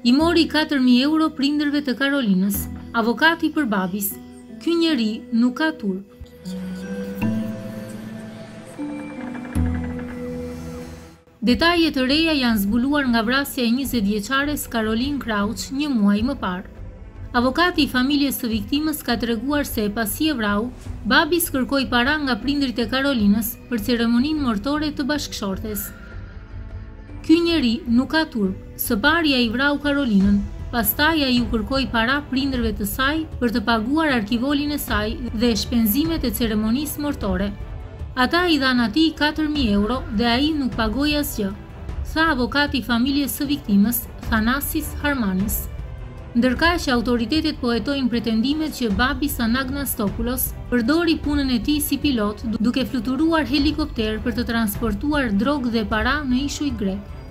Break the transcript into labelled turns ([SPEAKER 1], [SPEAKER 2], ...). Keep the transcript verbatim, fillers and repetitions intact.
[SPEAKER 1] I mori katër mijë euro prindërve të Karolinës, avokati për babis. Ky njeri nuk ka turp. Detajet të reja janë zbuluar nga vrasja e njëzet vjeçares Karolin Krauç një muaj më parë. Avokati i familjes së viktimës ka treguar se pasi e vrau, babis kërkoi para nga prindrit e Karolinës për ceremoninë martore të bashkëshortes. Ky njeri nuk ka turp. Së pari ai vrau Karolinën, pastaj ai u kërkoi para prindërve të saj për të paguar arkivolin e saj dhe shpenzimet e ceremonisë martore. Ata i dhanë atij katër mijë euro dhe ai nuk pagoi asgjë, tha avokati i familjes së viktimës, Thanasis Harmanis. Ndërkaq që autoritetet po hetojnë pretendimet që babis Anagnastopoulos përdori punën e tij si pilot duke fluturuar helikopter për të transportuar drogë dhe para në ishuj grek.